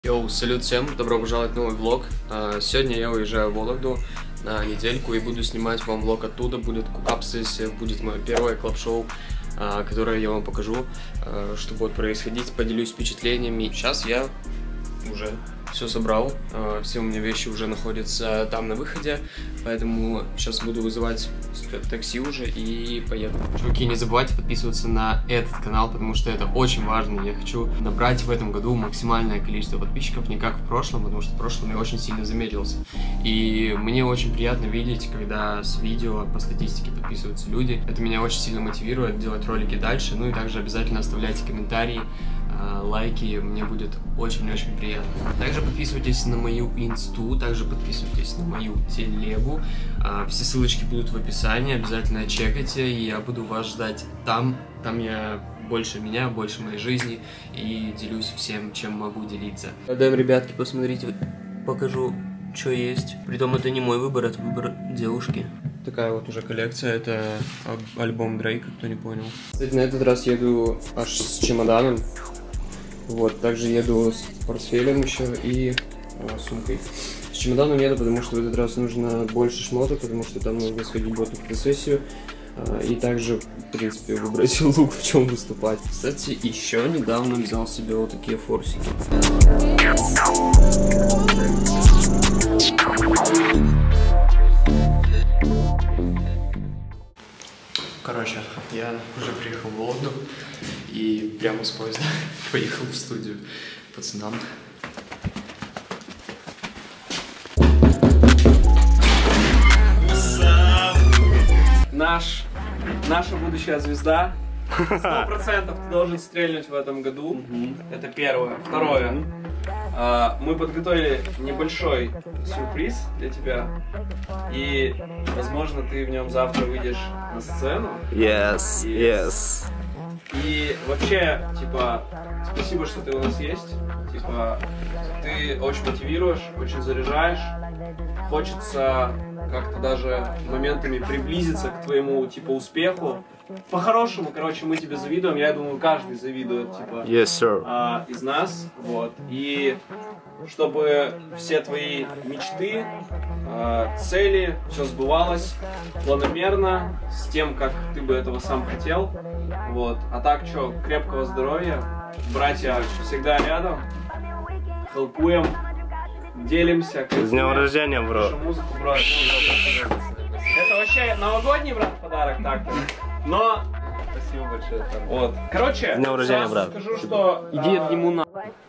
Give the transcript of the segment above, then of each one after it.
Йоу, салют всем, добро пожаловать в новый влог. Сегодня я уезжаю в Вологду на недельку и буду снимать вам влог оттуда. Будет кукап-сессия, будет мое первое клаб-шоу, которое я вам покажу, что будет происходить, поделюсь впечатлениями. Сейчас я уже все собрал, все у меня вещи уже находятся там на выходе, поэтому сейчас буду вызывать такси уже и поеду. Чуваки, не забывайте подписываться на этот канал, потому что это очень важно. Я хочу набрать в этом году максимальное количество подписчиков, не как в прошлом, потому что в прошлом я очень сильно замедлился. И мне очень приятно видеть, когда с видео по статистике подписываются люди. Это меня очень сильно мотивирует делать ролики дальше. Ну и также обязательно оставляйте комментарии, лайки, мне будет очень-очень приятно. Также подписывайтесь на мою инсту, также подписывайтесь на мою телегу. Все ссылочки будут в описании, обязательно чекайте, и я буду вас ждать там. Там я больше меня, больше моей жизни и делюсь всем, чем могу делиться. Даем, ребятки, посмотрите, покажу, что есть. Притом это не мой выбор, это выбор девушки. Такая вот уже коллекция, это альбом Дрейка, кто не понял. Кстати, на этот раз еду аж с чемоданом. Вот, также еду с портфелем еще и сумкой. С чемоданом еду, потому что в этот раз нужно больше шмоток, потому что там нужно сходить в фотосессию. И также, в принципе, выбрать лук, в чем выступать. Кстати, еще недавно взял себе вот такие форсики. Короче, я уже приехал в Вологду и прямо с поезда поехал в студию к пацанам. Наша будущая звезда. 100% ты должен стрельнуть в этом году. Это первое. Второе. Мы подготовили небольшой сюрприз для тебя. И, возможно, ты в нем завтра выйдешь на сцену. Yes. И вообще, типа, спасибо, что ты у нас есть. Типа, ты очень мотивируешь, очень заряжаешь. Хочется как-то даже моментами приблизиться к твоему, типа, успеху. По-хорошему, короче, мы тебе завидуем. Я думаю, каждый завидует, типа, Yes, sir. Из нас. Вот. И чтобы все твои мечты, цели, все сбывалось планомерно, с тем, как ты бы этого сам хотел. Вот. А так, что, крепкого здоровья. Братья всегда рядом. Хелпуем. Делимся. С днем рождения, бро. Музыку, бро. Это вообще новогодний, брат, подарок так-то. Но... Спасибо большое. Вот. Короче, с днем рождения, брат. Скажу, что... Иди ему на...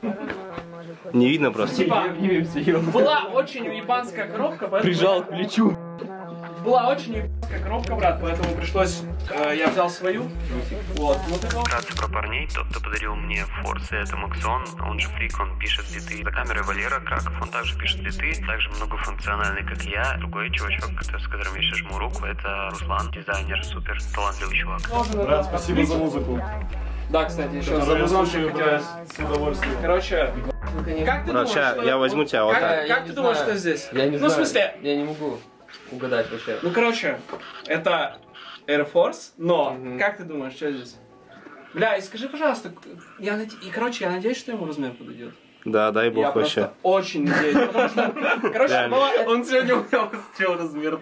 Не видно просто. Типа, была очень уебанская коробка, поэтому... Прижал к плечу. Была очень уебанская коробка, брат, поэтому пришлось... я взял свою. Вот. Вкратце про парней. Тот, кто подарил мне форсы, это Максон. Он же фрик, он пишет биты. За камерой Валера Краков, он также пишет биты. Также многофункциональный, как я. Другой чувачок, с которым я сейчас жму руку, это Руслан. Дизайнер, супер талантливый чувак. Брат, спасибо за музыку. Да, кстати, еще за музончик хотелось. С удовольствием. Короче, как ты Брат, думаешь, что... я возьму тебя вот так. Как ты думаешь, что здесь? Я не Ну, в знаю. смысле... Я не могу угадать вообще. Ну, короче, это Air Force, но как ты думаешь, что здесь? Бля, и скажи, пожалуйста, я надеюсь, что ему размер подойдет. Да, дай бог Я вообще. просто очень надеюсь, потому что, короче, Реально. он сегодня у меня устрел размер.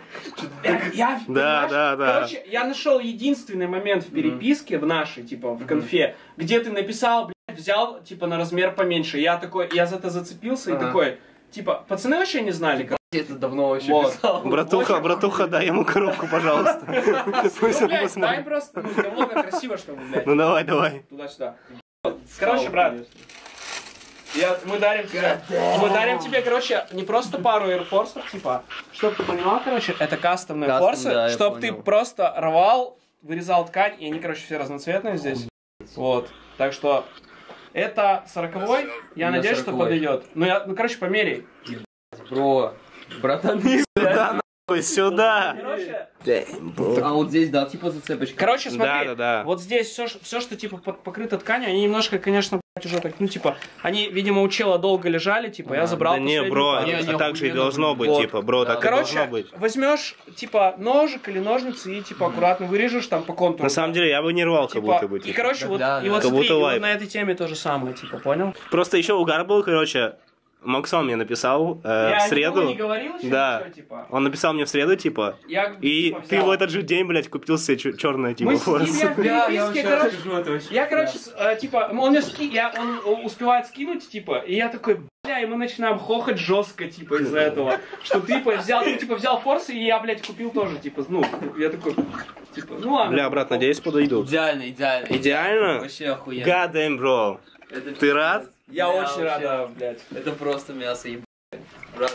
Да. Короче, я нашел единственный момент в переписке, в нашей, типа, в конфе, где ты написал, блядь, взял, типа, на размер поменьше. Я за это зацепился и такой, типа, пацаны вообще не знали, как... Это давно вообще Вот. писал. Братуха, дай ему коробку, пожалуйста. Пусть он Блядь, дай посмотрит. просто, ну, для влога красиво, чтобы, блядь, Ну давай. туда-сюда. Короче, брат, мы дарим тебе, короче, не просто пару Air Force, типа, чтобы ты понимал, короче, это кастомные Кастом, форсы, да, я чтобы ты понял. просто рвал, вырезал ткань, и они, короче, все разноцветные здесь. Вот, так что это 40-й, я надеюсь, что 40-й. подойдет. Ну, короче, померяй. Бро, братаны, блядь. Сюда. А вот здесь, да, типа зацепочка. Короче, смотри, Да. вот здесь все, что типа покрыто тканью, они немножко, конечно, уже так, ну типа, они, видимо, у чела долго лежали, типа, я забрал. Да не, бро, это так же и должно быть, типа, бро, так и должно быть. Короче, возьмешь, типа, ножик или ножницы и, типа, аккуратно вырежешь там по контуру. На самом деле, я бы не рвал, как будто бы. И, короче, вот, да, и вот как смотри, будто и вот вайп. на этой теме то же самое, типа, понял? Просто еще угар был, короче, Максон мне написал в среду. Не говорил еще Да. ничего, типа. Он написал мне в среду, типа, Я, и типа, ты взял. в этот же день, блядь, купил себе черное, типа, Мы форс. сидим, я в переписке, короче, я, короче, типа, он мне он успевает скинуть, типа, и я такой, бля, и мы начинаем хохать жестко, типа, из-за этого, что ты, типа, взял форс, и я, блядь, купил тоже, типа, ну, я такой, типа, ну ладно. Бля, брат, надеюсь, подойдут. Идеально, идеально. Идеально? Вообще охуенно. God damn, bro. Это Ты рад? Я Да, очень вообще. рад, блядь. Это просто мясо, ебать. Брат.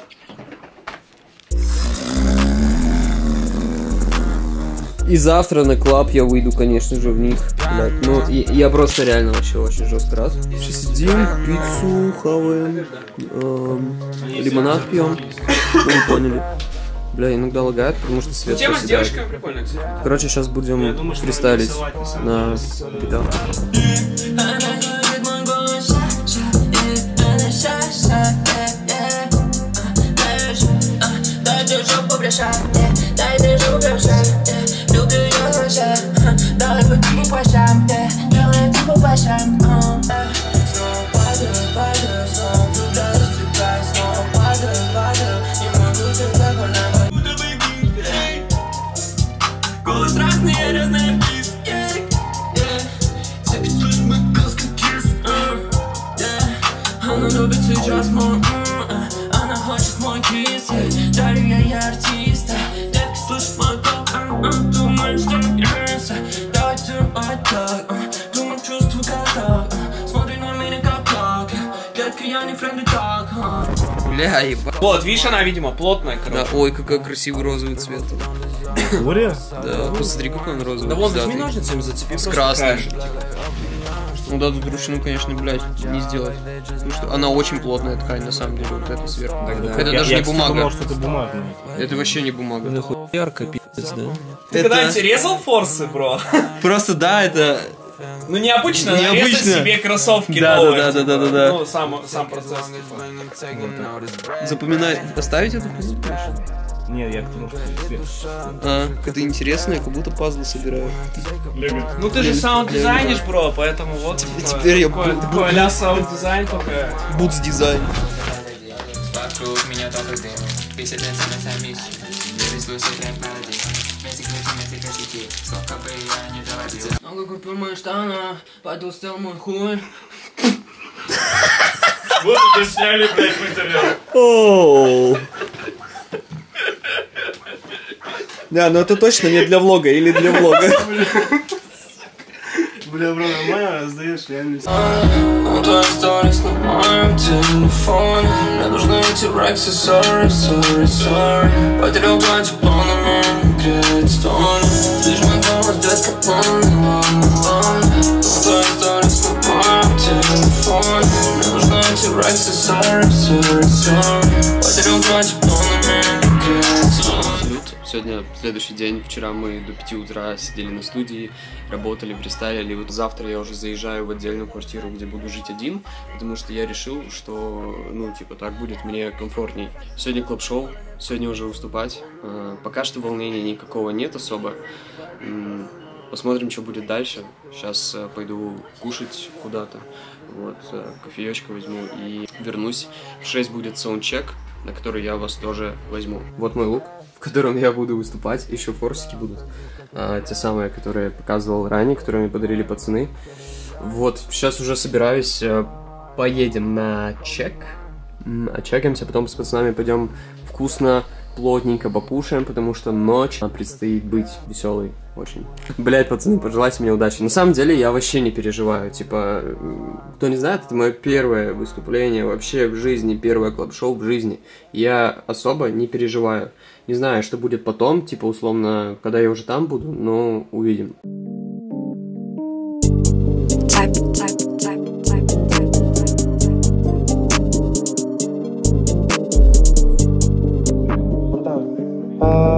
И завтра на клаб я выйду, конечно же, в них. Блядь, ну, я просто реально вообще очень жестко рад. Сейчас сидим, пиццу хаваем, лимонад пьем. Ну, вы поняли. Бля, иногда лагает, потому что свет Тема с проседает. девушкой прикольная, кстати. Короче, сейчас будем фристайлить на битах. Дай держу бежать, люблю я глаза. Давай будем по шам, делай это по шам. Снова падаю, снова влюбляюсь в тебя. Снова падаю, не могу тебя понять. Будто бы голос разные птицы. Все чувствуешь мой голос как кис. Она любит сейчас мой, она хочет мой кис. Дарю я артиста, детка слышит мой голос. Думаешь, что я давай делай так. Думаю, чувствую как так. Смотри на меня как так. Детка, я не френды так. Бля, ебать. Вот, видишь, она, видимо, плотная, короче. Да, ой, какой красивый розовый цвет. Да, посмотри, какой он розовый. Да вон, пиздатый. возьми ножницами, зацепи С просто красным. краешек, типа. Ну да, тут ручную, конечно, блядь, не сделать. Потому что она очень плотная ткань, на самом деле, вот это сверху. Это даже не бумага. думал, что это бумажный. Это вообще не бумага. Ярко, пиздец, да? Ты когда-нибудь резал форсы, бро? Просто да, это... Ну необычно, Необычно. нарезать себе кроссовки Да, новые. да, да, да, да, да. Ну, сам процесс. Типа. Запоминай, оставить это? Нет, я к тому, что свет. А, это интересно, я как будто пазлы собираю. Ну ты же саунд-дизайнишь, бро, поэтому вот Теперь я такой а-ля саунд-дизайн только. Бутс дизайн. Вокруг меня только дым. 50 лет на миссию. Переслушай трек мелодии. Метик косяки. Сколько бы я не доводил. Много купил мои штаны, подустал мой хуй. Вот это сняли, блядь, материал. Оу. Да, ну это точно не для влога или для влога. Бля, бро, нормально раздаешь реальность. Твоя сторис на моем телефоне. Мне нужны эти рексы, sorry. Потерял твой тепло, на меня греет стоны. Слышь мой голос, детка, помни. Твоя сторис на моем телефоне. Мне нужны эти рексы, sorry. Потерял твой тепло, на меня греет стоны. Сегодня следующий день. Вчера мы до 5 утра сидели на студии, работали, фристайлили. Вот завтра я уже заезжаю в отдельную квартиру, где буду жить один, потому что я решил, что, ну, типа, так будет мне комфортней. Сегодня клаб-шоу, сегодня уже выступать. Пока что волнения никакого нет особо. Посмотрим, что будет дальше. Сейчас пойду кушать куда-то. Вот, кофеечку возьму и вернусь. В 6 будет саундчек, на который я вас тоже возьму. Вот мой лук, в котором я буду выступать. Еще форсики будут. Те самые, которые я показывал ранее, которые мне подарили пацаны. Вот, сейчас уже собираюсь. Поедем на чек. Отчекаемся, потом с пацанами пойдем вкусно, плотненько покушаем, потому что ночь предстоит быть веселой очень. Блять, пацаны, пожелайте мне удачи. На самом деле я вообще не переживаю. Типа, кто не знает, это мое первое выступление вообще в жизни, первое клаб-шоу в жизни. Я особо не переживаю. Не знаю, что будет потом, типа, условно, когда я уже там буду, но увидим. А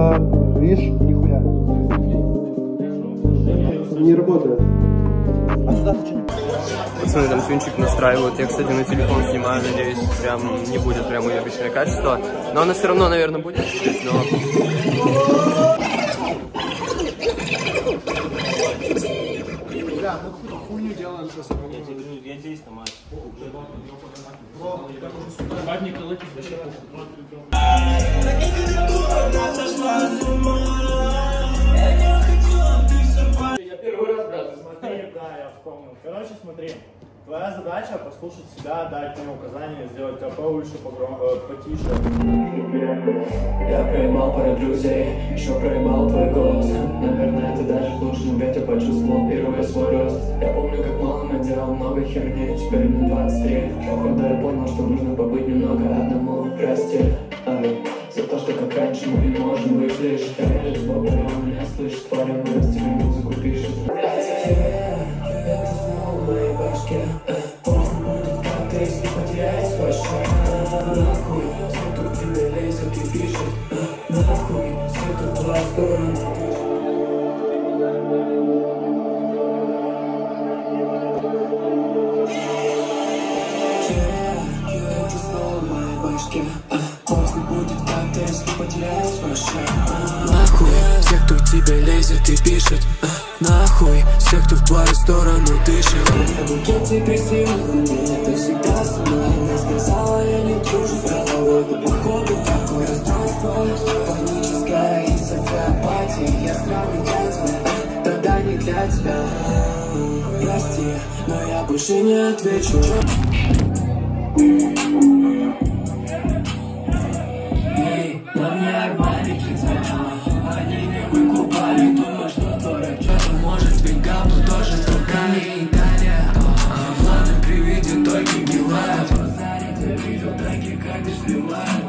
автотюнчик настраивают. Я, кстати, на телефон снимаю, надеюсь, прям не будет прям уебищное качество. Но оно все равно, наверное, будет чуть-чуть, но... Я здесь на матч. Я первый раз, брат, смотри, да, я вспомнил. Короче, смотри, твоя задача послушать себя, дать мне указания, сделать КП лучше, потише. Я проебал пару друзей, еще проебал твой голос. Наверное, ты даже нужен, ведь я почувствовал первый свой рост. Я помню, как малым я делал много херни, теперь мне 23. Походу я понял, что нужно побыть немного одному. Прости, за то, что как раньше мы не можем быть лишь. Я верю в Бога, и он меня слышит, парень, мы с тебе музыку пишет. Это снова в моей башке. Поздно будет как-то, если потерять свой шаг. Нахуй, все тут тебе лезет и пишет. Нахуй, все тут в твою сторону. Это снова в моей башке. Поздно будет как-то, если потерять свой шаг. Нахуй, все, кто к тебе лезет и пишет. Нахуй, все, кто в твою сторону дышит. Я букет депрессивных людей, ты всегда со мной. Она сказала, я не дружу с головой. Походу, такое расстройство, паническая и социопатия. Я странный для тебя, тогда не для тебя. Прости, но я больше не отвечу. Эй, на мне арманики цвета. Они не выкупали, думаю, что творят. Что-то может быть говно, тоже другая Италия. Планы при виде только гилают. Я видел треки, как ты сливают.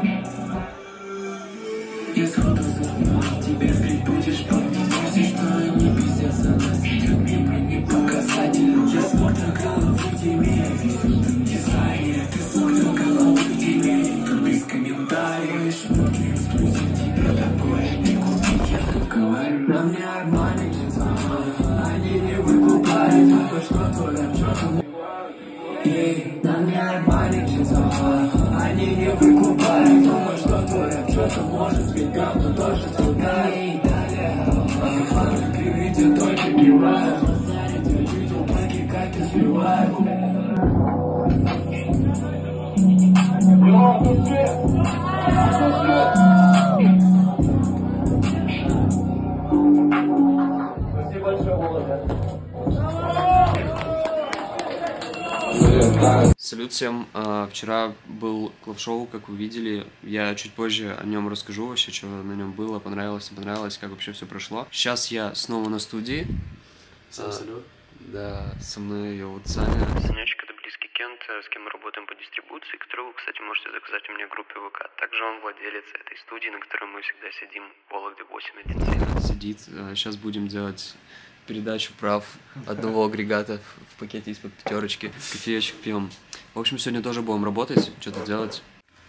Я сходу знаю, тебе скрыть будешь помнить, что они пиздец, она идет мимо, не показатель. Я смотрю голову тебе, висит в дизайне. Ты смотрел голову тебе, тут без комментариев. Шутки, эксклюзив, тебе такое не купить. Я тут говорю, на мне арманики, они не выкупали, думаю, что творят, что-то. Ей, на мне арманики, они не выкупали, думаю, что творят, что-то может быть говно, тоже другая Италия. Планы при виде только гилают. Я видел треки, как ты сливают. Спасибо большое, Володя. Салют всем. Вчера был клаб-шоу, как вы видели. Я чуть позже о нем расскажу вообще, что на нем было, понравилось, не понравилось, как вообще все прошло. Сейчас я снова на студии. Салют. Да, со мной я вот Саня. Санечек — это близкий Кент, с кем мы работаем по дистрибуции, которого вы, кстати, можете заказать у меня в группе ВК. Также он владелец этой студии, на которой мы всегда сидим в Вологде 817. Сидит. Сейчас будем делать передачу прав одного агрегата в пакете из-под пятерочки. Кофеечек пьем. В общем, сегодня тоже будем работать, что-то делать.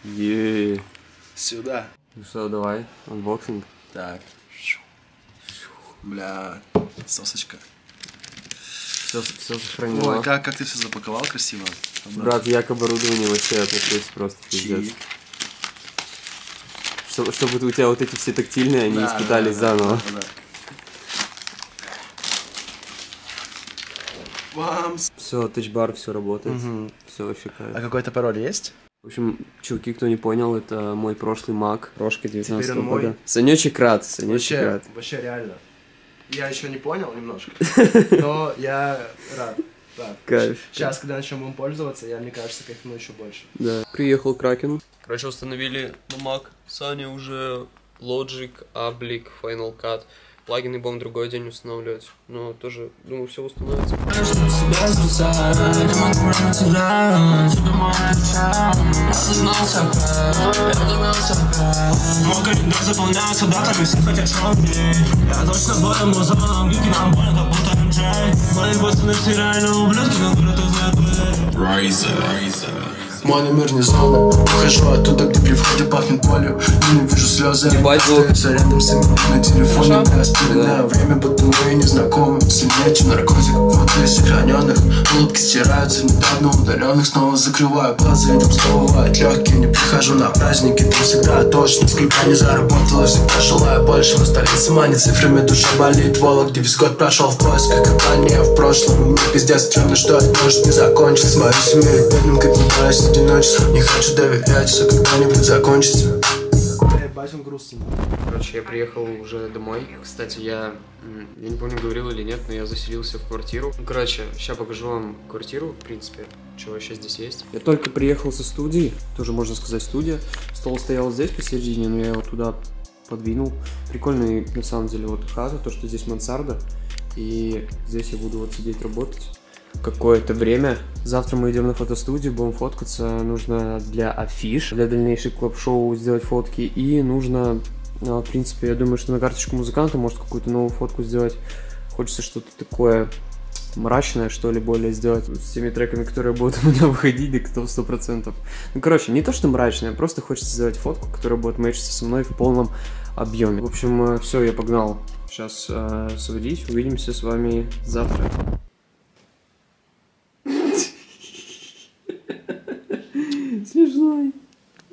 Сюда. Ну что, давай, анбоксинг. Так. Бля, сосочка. Все сохранило. Ой, как ты все запаковал красиво. Брат, я к оборудованию вообще отношусь просто пиздец. Чтобы у тебя вот эти все тактильные, они испытались заново. Все, тачбар, все работает. Все вообще кайф. А какой-то пароль есть? В общем, чуваки, кто не понял, это мой прошлый Мак, прошка 19 года. мой. Санечек рад, Санечек рад. Вообще реально. Я еще не понял немножко, но я рад. Кайф. Сейчас, когда начнем им пользоваться, я, мне кажется, кайфну еще больше. Да. Приехал Кракен. Короче, установили на Mac. Саня уже Logic, Ableton, Final Cut. Плагины будем другой день устанавливать. Но тоже, думаю, все установится. Мой календарь заполняется датами, все хотят шоу-дней. Я точно болен музоном, гики нам больно, как будто MJ. Мои пацаны все реально ублюдки, но город узнает. Riser. Мой номер не зона. Ухожу оттуда, где при входе пахнет болью. Ненавижу слезы, они остаются рядом с ними на телефоне. Я вспоминаю время, будто мы незнакомы. Сильнее, чем наркотик, фото из сохраненных. Улыбки стираются недавно удаленных. Снова закрываю глаза, и там снова бывают легкие. Не прихожу на праздники, там всегда точно. Сколько не заработала, всегда желаю большего. Столица манит цифрами, душа болит. Вологде весь год прошел в поисках, как не в прошлом. Мне пиздец стрёмно, что это может не закончиться. Свою семью бедным, как не боюсь одиночества. Не хочу доверять, все когда-нибудь закончится. Бачим грустно. Короче, я приехал уже домой. Кстати, я не помню, говорил или нет, но я заселился в квартиру. Ну, короче, сейчас покажу вам квартиру, в принципе, что вообще здесь есть. Я только приехал со студии, тоже можно сказать студия. Стол стоял здесь посередине, но я его туда подвинул. Прикольный, на самом деле, вот хата, то, что здесь мансарда. И здесь я буду вот сидеть работать какое-то время. Завтра мы идем на фотостудию, будем фоткаться. Нужно для афиш, для дальнейших клаб-шоу сделать фотки. И нужно, в принципе, я думаю, что на карточку музыканта может какую-то новую фотку сделать. Хочется что-то такое мрачное, что ли, более сделать с теми треками, которые будут у меня выходить, да кто 100%. Ну, короче, не то, что мрачное, просто хочется сделать фотку, которая будет мэчиться со мной в полном объеме. В общем, все, я погнал сейчас сводить. Увидимся с вами завтра. Смешной.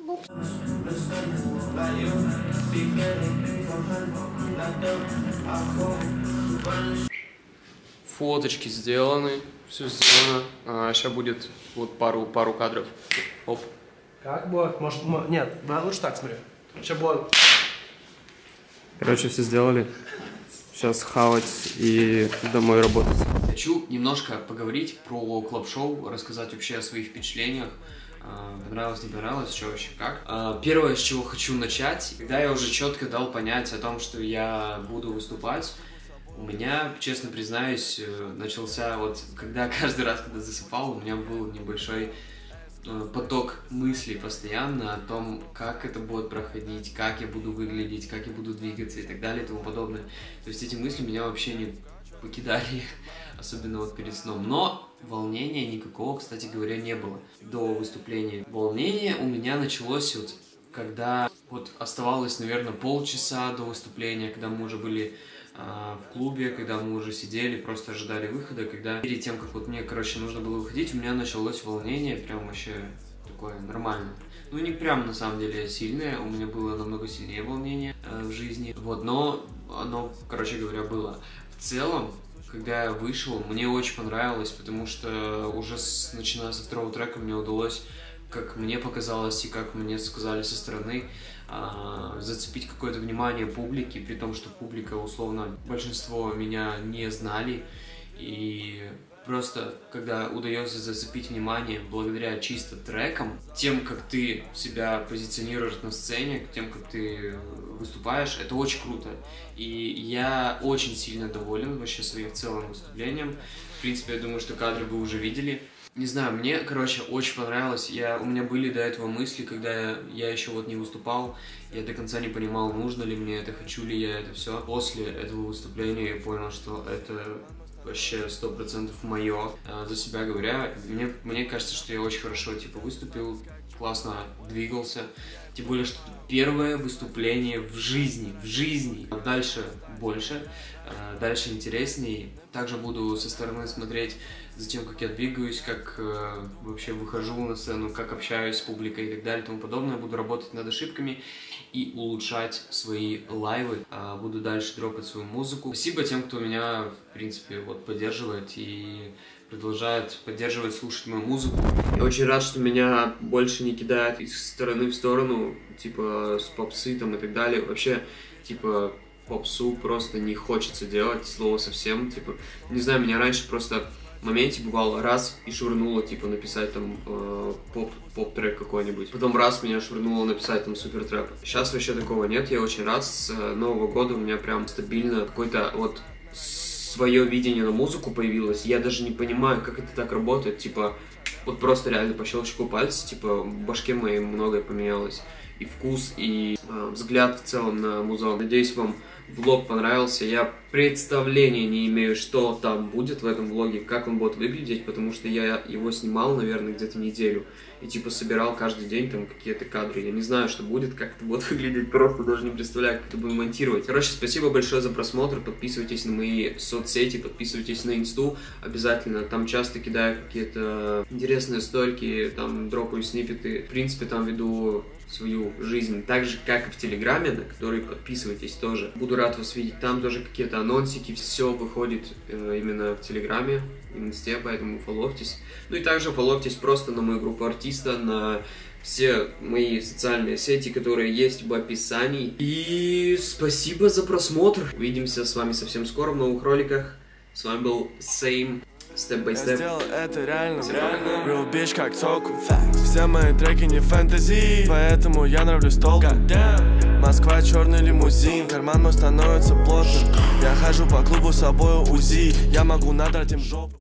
Фоточки сделаны, все сделано. Сейчас будет вот пару кадров. Оп. Как будет? Может, нет, лучше так, смотри. Сейчас будет. Короче, все сделали. Сейчас хавать и домой работать. Хочу немножко поговорить про клаб-шоу, рассказать вообще о своих впечатлениях. Понравилось, не понравилось, что вообще как. Первое, с чего хочу начать, когда я уже четко дал понять о том, что я буду выступать, у меня, честно признаюсь, начался вот, когда каждый раз, когда засыпал, у меня был небольшой поток мыслей постоянно о том, как это будет проходить, как я буду выглядеть, как я буду двигаться и так далее и тому подобное. То есть эти мысли меня вообще не покидали, особенно вот перед сном. Но волнения никакого, кстати говоря, не было до выступления. Волнение у меня началось вот, когда вот оставалось, наверное, полчаса до выступления, когда мы уже были в клубе, когда мы уже сидели, просто ожидали выхода, когда перед тем, как вот мне, короче, нужно было выходить, у меня началось волнение, прям вообще такое нормальное. Ну, не прям, на самом деле, сильное, у меня было намного сильнее волнение в жизни, вот, но оно, короче говоря, было. В целом, когда я вышел, мне очень понравилось, потому что уже начиная со второго трека мне удалось, как мне показалось и как мне сказали со стороны, зацепить какое-то внимание публики, при том, что публика, условно, большинство меня не знали, и просто, когда удается зацепить внимание благодаря чисто трекам, тем, как ты себя позиционируешь на сцене, тем, как ты выступаешь, это очень круто, и я очень сильно доволен вообще своим целым выступлением. В принципе, я думаю, что кадры вы уже видели. Не знаю, мне, короче, очень понравилось. У меня были до этого мысли, когда я еще вот не выступал, я до конца не понимал, нужно ли мне это, хочу ли я это все. После этого выступления я понял, что это вообще 100% мое. За себя говоря, мне кажется, что я очень хорошо, типа, выступил, классно двигался. Тем более, что первое выступление в жизни. Дальше больше, дальше интереснее. Также буду со стороны смотреть за тем, как я двигаюсь, как вообще выхожу на сцену, как общаюсь с публикой и так далее и тому подобное. Буду работать над ошибками и улучшать свои лайвы. Буду дальше дропать свою музыку. Спасибо тем, кто меня, в принципе, вот поддерживает и продолжает поддерживать, слушать мою музыку. Я очень рад, что меня больше не кидают из стороны в сторону, типа с попсы там и так далее. Вообще, типа, попсу просто не хочется делать, слова совсем, типа, не знаю, меня раньше просто в моменте бывало раз и швырнуло, типа, написать там поп-трек какой-нибудь. Потом раз меня швырнуло написать там супер-трэп. Сейчас вообще такого нет, я очень рад. С Нового года у меня прям стабильно какой-то вот свое видение на музыку появилось. Я даже не понимаю, как это так работает, типа, вот просто реально по щелчку пальца, типа, в башке моей многое поменялось. и вкус, и взгляд в целом на музон. Надеюсь, вам влог понравился. Я представления не имею, что там будет в этом влоге, как он будет выглядеть, потому что я его снимал, наверное, где-то неделю. И типа собирал каждый день там какие-то кадры. Я не знаю, что будет, как это будет выглядеть, просто даже не представляю, как это буду монтировать. Короче, спасибо большое за просмотр. Подписывайтесь на мои соцсети, подписывайтесь на инсту обязательно. Там часто кидаю какие-то интересные стойки, там дропаю сниппеты. В принципе, там веду свою жизнь так же, как и в Телеграме, на который подписывайтесь тоже. Буду рад вас видеть. Там тоже какие-то анонсики, все выходит именно в Телеграме, в инсте, поэтому фолловьтесь. Ну и также фолловьтесь просто на мою группу артиста, на все мои социальные сети, которые есть в описании. И спасибо за просмотр. Увидимся с вами совсем скоро в новых роликах. С вами был Same. Step by step. Я сделал это реально, real bitch как Току. Все мои треки не фэнтези, поэтому я нравлюсь толком. Москва, черный лимузин, карман мой становится плотным. Я хожу по клубу с собой УЗИ, я могу надрать им жопу.